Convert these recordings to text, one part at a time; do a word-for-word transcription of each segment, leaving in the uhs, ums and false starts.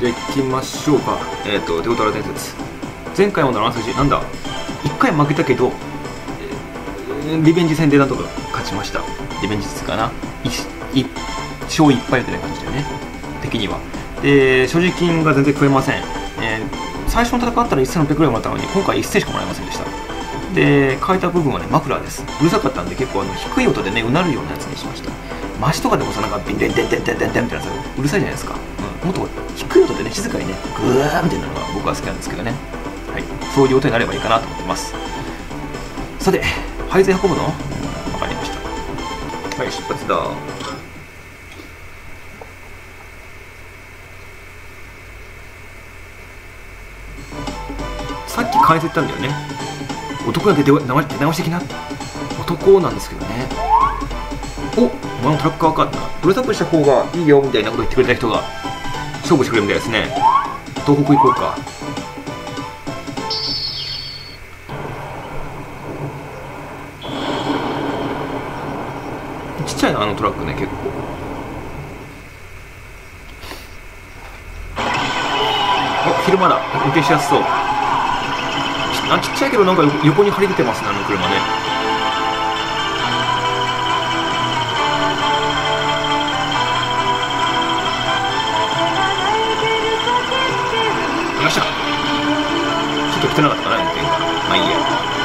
じゃあ行きましょうか。えっ、ー、とデオタラ伝説、前回までのあらすじなんだ、いっかい負けたけど、えー、リベンジ戦でなんとか勝ちました。リベンジ戦かな、いっ勝いっ敗みたいな感じでね、敵には。で所持金が全然食えません。えー、最初の戦ったらせんろっぴゃくぐらいもらったのに、今回せんしかもらえませんでした。で変えた部分はねマフラーです。うるさかったんで結構あの低い音でねうなるようなやつにしました。マシとかでもさ、なんかビンデンデンデンデンデンデンみたいなさ、うるさいじゃないですか。うん、もっと低い音でね静かにねグワーみたいなのが僕は好きなんですけどね。はい、そういう音になればいいかなと思ってます。さて配膳運ぶの、わかりました。はい、出発だ。さっき変えてったんだよね。男なんて出直してきな。男なんですけどね。お、お前のトラックアーかったな。ブルータップした方がいいよみたいなこと言ってくれた人が勝負してくれるみたいですね。東北行こうか。ちっちゃいなあのトラックね、結構。あ、昼間だ。運転しやすそう。あ、ちっちゃいけどなんか横に張り出てますね、あの車ね。よっしゃ。ちょっと汚かったかな、運転が。まあいいや。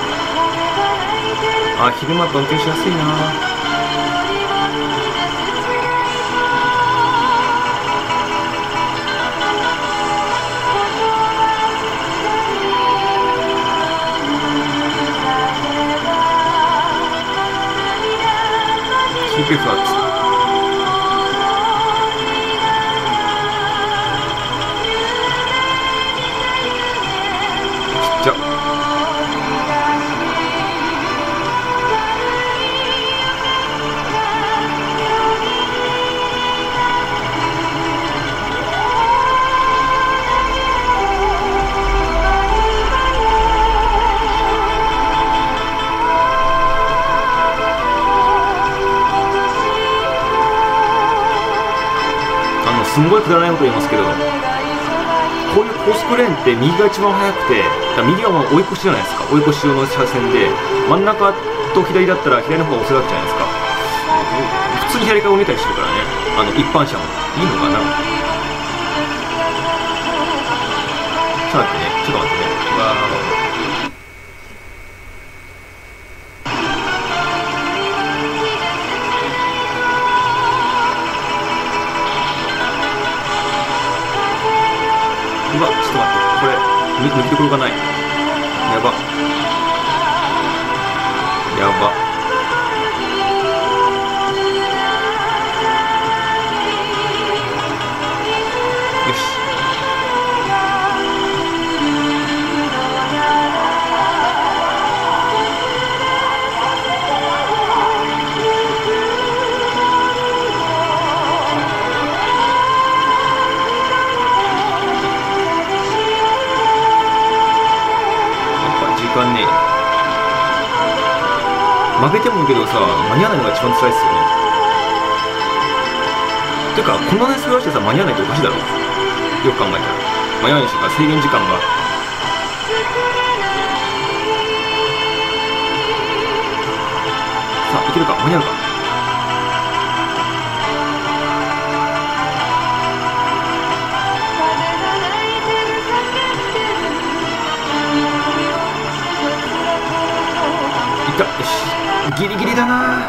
あ、昼間と運転しやすいな。キープファッツ。ちっちゃ。すんごいくだらないこと言いますけど、こういう高速レーンって右が一番速くて、右はもう追い越しじゃないですか。追い越し用の車線で、真ん中と左だったら左の方が遅いわけじゃないですか。普通に左から降りたりしてるからね、あの一般車も。いいのかな。ちょっと待ってね、ちょっと待ってね。うわー、うわ、ちょっと待って、これ抜きどころがない。やばやば。よし。時間ね、負けてもいいけどさ、間に合わないのが一番辛いっすよね。てかこんなに素晴らしてさ、間に合わないっておかしいだろ。よく考えたら間に合わないしか制限時間が。さあいけるか、間に合うか。よし、ギリギリだな。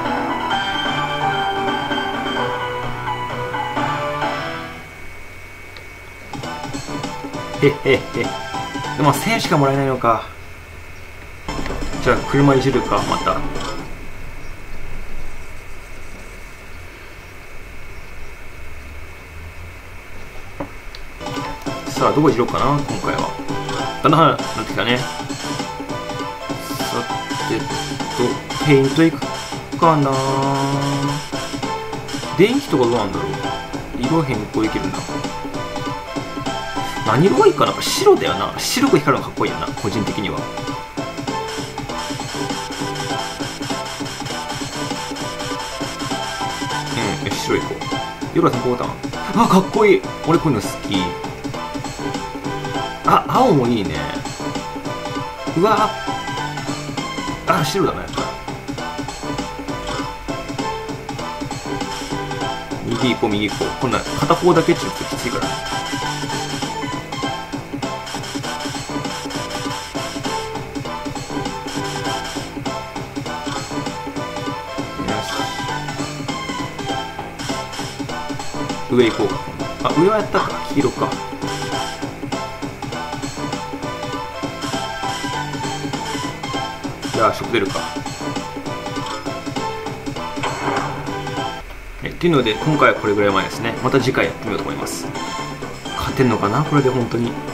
へっへっへ。でもせんしかもらえないのか。じゃあ車いじるか、また。さあどこいじろうかな、今回は。だんだんなってきたね。えっと、ペイントいくかな。電気とかどうなんだろう。色変更いけるんだ。何色がいいかな。白だよな。白く光るのかっこいいよな、個人的には。うん、よし、白いこう。夜は先行ボタン。 あ、かっこいい。俺こういうの好き。あ、青もいいね。うわあ、白だなやっぱ。右行こう右行こう。こんな片方だけちょっときついから。よし、上行こうか。あ、上はやったか。黄色か。じゃあ食出るか。えっていうので今回はこれぐらい前ですね。また次回やってみようと思います。勝てんのかなこれで本当に。